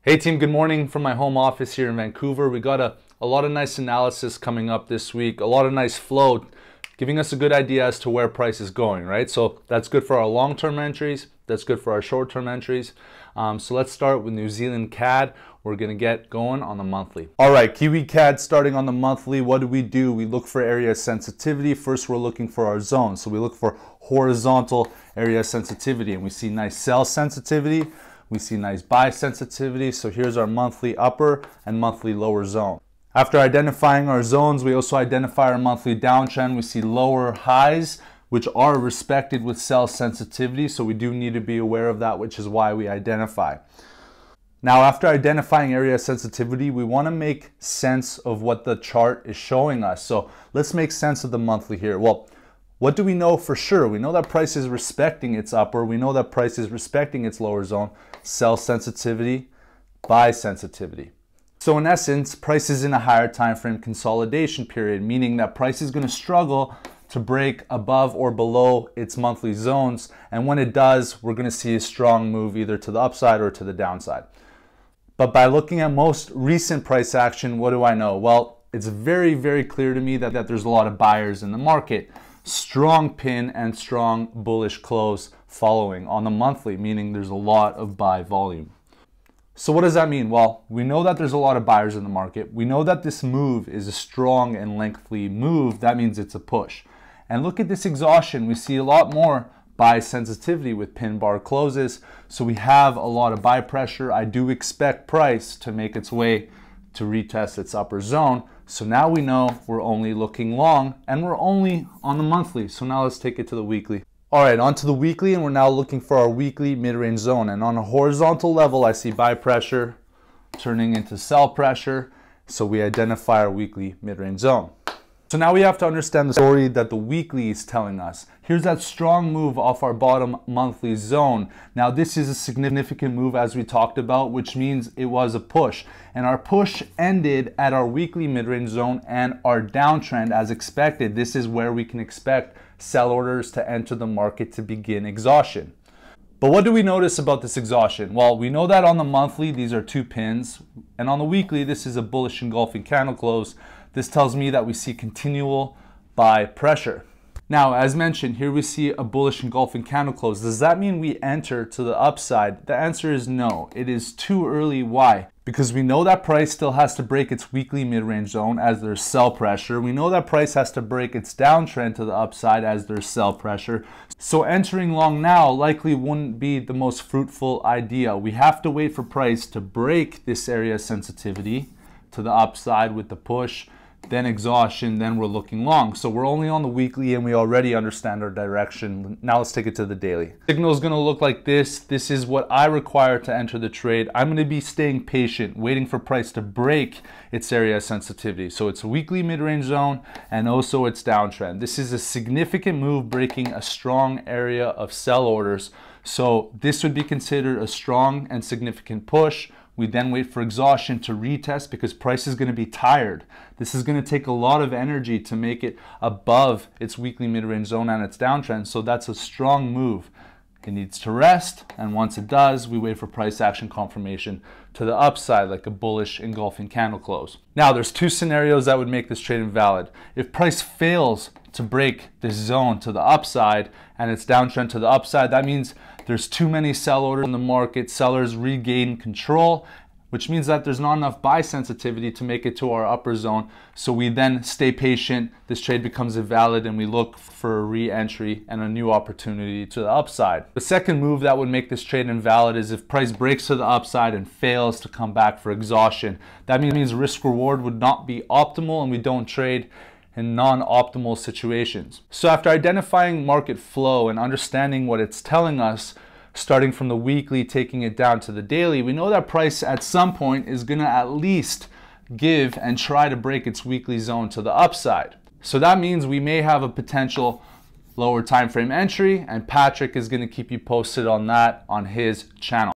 Hey team, good morning from my home office here in Vancouver. We got a lot of nice analysis coming up this week, a lot of nice flow, giving us a good idea as to where price is going, right? So that's good for our long-term entries, that's good for our short-term entries. So let's start with New Zealand CAD. We're gonna get going on the monthly. All right, Kiwi CAD starting on the monthly. What do? We look for area sensitivity. First, we're looking for our zone. So we look for horizontal area sensitivity, and we see nice sell sensitivity. We see nice buy sensitivity. So here's our monthly upper and monthly lower zone. After identifying our zones, we also identify our monthly downtrend. We see lower highs, which are respected with sell sensitivity. So we do need to be aware of that, which is why we identify. Now, after identifying area sensitivity, we want to make sense of what the chart is showing us. So let's make sense of the monthly here. Well, what do we know for sure? We know that price is respecting its upper. We know that price is respecting its lower zone. Sell sensitivity, buy sensitivity. So in essence, price is in a higher time frame consolidation period, meaning that price is going to struggle to break above or below its monthly zones. And when it does, we're going to see a strong move either to the upside or to the downside. But by looking at most recent price action, what do I know? Well, it's very, very clear to me that there's a lot of buyers in the market. Strong pin and strong bullish close following on the monthly, meaning there's a lot of buy volume. So what does that mean? Well, we know that there's a lot of buyers in the market. We know that this move is a strong and lengthy move. That means it's a push. And look at this exhaustion. We see a lot more buy sensitivity with pin bar closes. So we have a lot of buy pressure. I do expect price to make its way to retest its upper zone. So now we know we're only looking long and we're only on the monthly. So now let's take it to the weekly. All right, on to the weekly, and we're now looking for our weekly mid-range zone. And on a horizontal level, I see buy pressure turning into sell pressure. So we identify our weekly mid-range zone. So now we have to understand the story that the weekly is telling us. Here's that strong move off our bottom monthly zone. Now this is a significant move as we talked about, which means it was a push. And our push ended at our weekly mid-range zone and our downtrend as expected. This is where we can expect sell orders to enter the market to begin exhaustion. But what do we notice about this exhaustion? Well, we know that on the monthly, these are two pins. And on the weekly, this is a bullish engulfing candle close. This tells me that we see continual buy pressure. Now, as mentioned, here we see a bullish engulfing candle close. Does that mean we enter to the upside? The answer is no. It is too early. Why? Because we know that price still has to break its weekly mid-range zone as there's sell pressure. We know that price has to break its downtrend to the upside as there's sell pressure. So entering long now likely wouldn't be the most fruitful idea. We have to wait for price to break this area sensitivity to the upside with the push, then exhaustion, then we're looking long. So we're only on the weekly and we already understand our direction. Now let's take it to the daily. Signal is going to look like this. This is what I require to enter the trade. I'm going to be staying patient, waiting for price to break its area sensitivity. So it's weekly mid-range zone and also its downtrend. This is a significant move breaking a strong area of sell orders. So this would be considered a strong and significant push. We then wait for exhaustion to retest because price is going to be tired. This is going to take a lot of energy to make it above its weekly mid-range zone and its downtrend. So that's a strong move. It needs to rest, and once it does, we wait for price action confirmation to the upside like a bullish engulfing candle close. Now, there's two scenarios that would make this trade invalid. If price fails to break this zone to the upside and its downtrend to the upside, that means there's too many sell orders in the market. Sellers regain control, which means that there's not enough buy sensitivity to make it to our upper zone. So we then stay patient. This trade becomes invalid and we look for a re-entry and a new opportunity to the upside. The second move that would make this trade invalid is if price breaks to the upside and fails to come back for exhaustion. That means risk reward would not be optimal and we don't trade in non-optimal situations. So after identifying market flow and understanding what it's telling us, starting from the weekly, taking it down to the daily, we know that price at some point is gonna at least give and try to break its weekly zone to the upside. So that means we may have a potential lower time frame entry, and Patrick is gonna keep you posted on that on his channel.